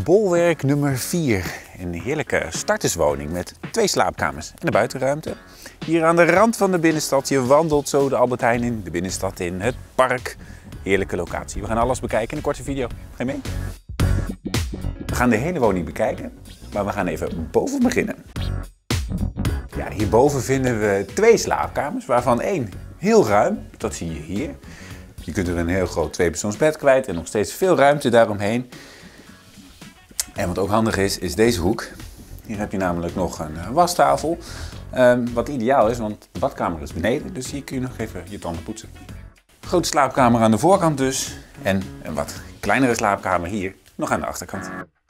Bolwerk nummer 4. Een heerlijke starterswoning met 2 slaapkamers en een buitenruimte. Hier aan de rand van de binnenstad. Je wandelt zo de Albert Heijn in, de binnenstad in, het park. Heerlijke locatie. We gaan alles bekijken in een korte video. Ga je mee? We gaan de hele woning bekijken, maar we gaan even boven beginnen. Ja, hierboven vinden we 2 slaapkamers, waarvan 1 heel ruim. Dat zie je hier. Je kunt er een heel groot 2-persoonsbed kwijt en nog steeds veel ruimte daaromheen. En wat ook handig is deze hoek. Hier heb je namelijk nog een wastafel. Wat ideaal is, want de badkamer is beneden. Dus hier kun je nog even je tanden poetsen. Grote slaapkamer aan de voorkant dus. En een wat kleinere slaapkamer hier nog aan de achterkant.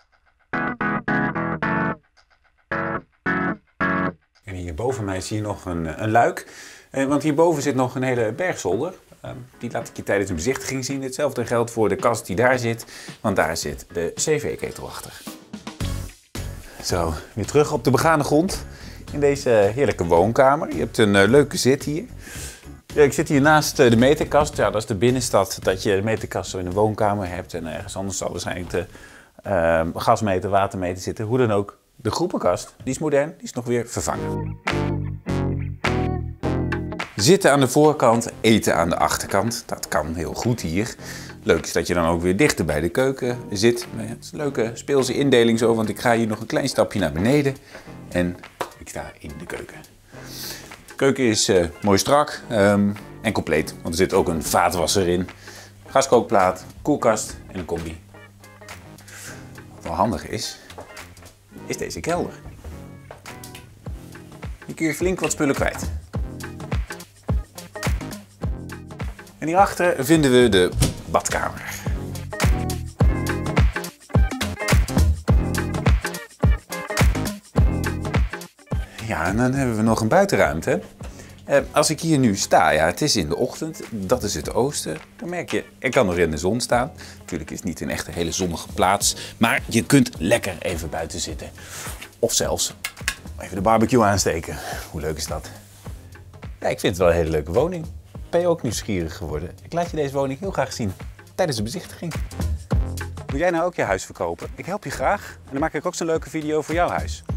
En hier boven mij zie je nog een luik. Want hierboven zit nog een hele bergzolder. Die laat ik je tijdens een bezichtiging zien. Hetzelfde geldt voor de kast die daar zit, want daar zit de cv-ketel achter. Zo, weer terug op de begane grond in deze heerlijke woonkamer. Je hebt een leuke zit hier. Ja, ik zit hier naast de meterkast. Ja, dat is de binnenstad dat je de meterkast zo in de woonkamer hebt. En ergens anders zal waarschijnlijk de gasmeter, watermeter zitten. Hoe dan ook, de groepenkast, die is modern, die is nog weer vervangen. Zitten aan de voorkant, eten aan de achterkant. Dat kan heel goed hier. Leuk is dat je dan ook weer dichter bij de keuken zit. Het is een leuke speelse indeling zo, want ik ga hier nog een klein stapje naar beneden. En ik sta in de keuken. De keuken is mooi strak en compleet, want er zit ook een vaatwasser in. Gaskookplaat, koelkast en een combi. Wat wel handig is deze kelder. Hier kun je flink wat spullen kwijt. En hierachter vinden we de badkamer. Ja, en dan hebben we nog een buitenruimte. Als ik hier nu sta, ja, het is in de ochtend, dat is het oosten. Dan merk je, ik kan nog in de zon staan. Natuurlijk is het niet een echt hele zonnige plaats, maar je kunt lekker even buiten zitten. Of zelfs even de barbecue aansteken. Hoe leuk is dat? Ja, ik vind het wel een hele leuke woning. Ben je ook nieuwsgierig geworden? Ik laat je deze woning heel graag zien tijdens de bezichtiging. Wil jij nou ook je huis verkopen? Ik help je graag en dan maak ik ook zo'n leuke video voor jouw huis.